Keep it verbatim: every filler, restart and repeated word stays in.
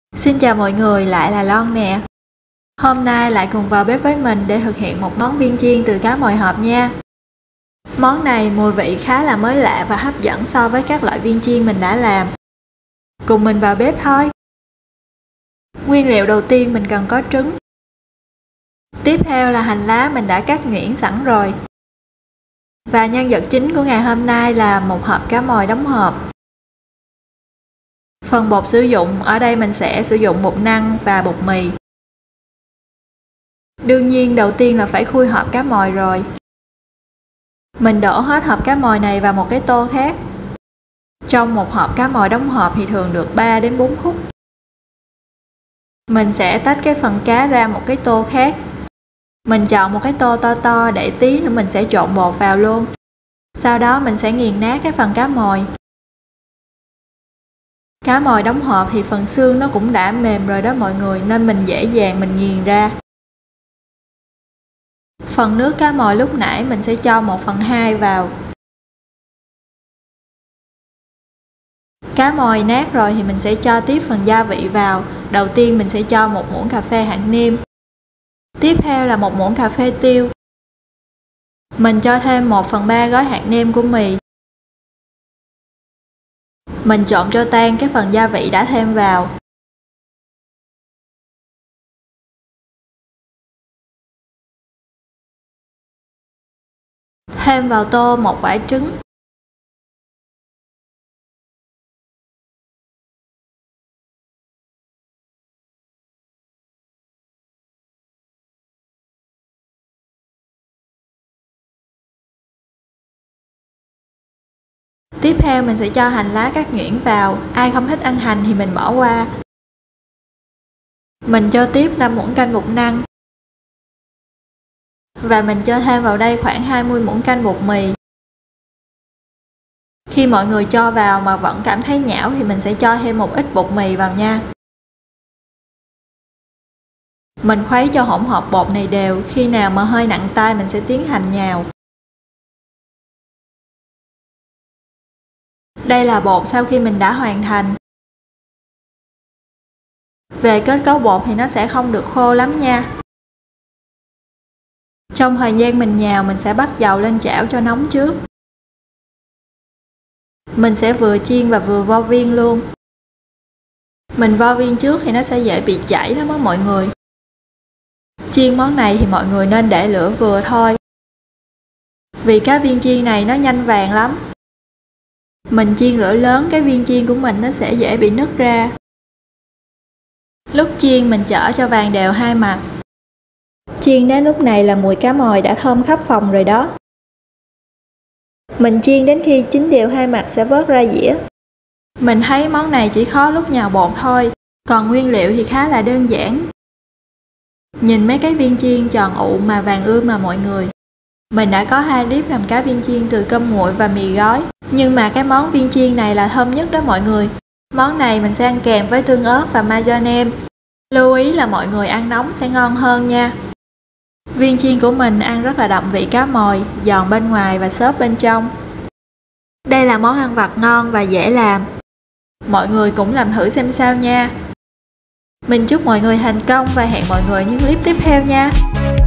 Xin chào mọi người, lại là Lon nè. Hôm nay lại cùng vào bếp với mình để thực hiện một món viên chiên từ cá mòi hộp nha. Món này mùi vị khá là mới lạ và hấp dẫn so với các loại viên chiên mình đã làm. Cùng mình vào bếp thôi. Nguyên liệu đầu tiên mình cần có trứng. Tiếp theo là hành lá mình đã cắt nhuyễn sẵn rồi. Và nhân vật chính của ngày hôm nay là một hộp cá mòi đóng hộp. Phần bột sử dụng ở đây mình sẽ sử dụng bột năng và bột mì. Đương nhiên đầu tiên là phải khui hộp cá mòi rồi. Mình đổ hết hộp cá mòi này vào một cái tô khác. Trong một hộp cá mòi đóng hộp thì thường được ba đến bốn khúc. Mình sẽ tách cái phần cá ra một cái tô khác. Mình chọn một cái tô to to để tí nữa mình sẽ trộn bột vào luôn. Sau đó mình sẽ nghiền nát cái phần cá mòi. Cá mòi đóng hộp thì phần xương nó cũng đã mềm rồi đó mọi người, nên mình dễ dàng mình nghiền ra. Phần nước cá mòi lúc nãy mình sẽ cho một phần hai vào. Cá mòi nát rồi thì mình sẽ cho tiếp phần gia vị vào. Đầu tiên mình sẽ cho một muỗng cà phê hạt nêm. Tiếp theo là một muỗng cà phê tiêu. Mình cho thêm một phần ba gói hạt nêm của mì. Mình trộn cho tan cái phần gia vị đã thêm vào. Thêm vào tô một quả trứng. Tiếp theo mình sẽ cho hành lá cắt nhuyễn vào, ai không thích ăn hành thì mình bỏ qua. Mình cho tiếp năm muỗng canh bột năng. Và mình cho thêm vào đây khoảng hai mươi muỗng canh bột mì. Khi mọi người cho vào mà vẫn cảm thấy nhão thì mình sẽ cho thêm một ít bột mì vào nha. Mình khuấy cho hỗn hợp bột này đều, khi nào mà hơi nặng tay mình sẽ tiến hành nhào. Đây là bột sau khi mình đã hoàn thành. Về kết cấu bột thì nó sẽ không được khô lắm nha. Trong thời gian mình nhào mình sẽ bắt dầu lên chảo cho nóng trước. Mình sẽ vừa chiên và vừa vo viên luôn. Mình vo viên trước thì nó sẽ dễ bị chảy lắm á mọi người. Chiên món này thì mọi người nên để lửa vừa thôi. Vì cá viên chiên này nó nhanh vàng lắm. Mình chiên lửa lớn cái viên chiên của mình nó sẽ dễ bị nứt ra. Lúc chiên mình chở cho vàng đều hai mặt. Chiên đến lúc này là mùi cá mòi đã thơm khắp phòng rồi đó. Mình chiên đến khi chín đều hai mặt sẽ vớt ra dĩa. Mình thấy món này chỉ khó lúc nhào bột thôi, còn nguyên liệu thì khá là đơn giản. Nhìn mấy cái viên chiên tròn ụ mà vàng ươm mà mọi người. Mình đã có hai clip làm cá viên chiên từ cơm nguội và mì gói. Nhưng mà cái món viên chiên này là thơm nhất đó mọi người. Món này mình sẽ ăn kèm với tương ớt và mayonnaise. Lưu ý là mọi người ăn nóng sẽ ngon hơn nha. Viên chiên của mình ăn rất là đậm vị cá mòi, giòn bên ngoài và xốp bên trong. Đây là món ăn vặt ngon và dễ làm. Mọi người cũng làm thử xem sao nha. Mình chúc mọi người thành công và hẹn mọi người những clip tiếp theo nha.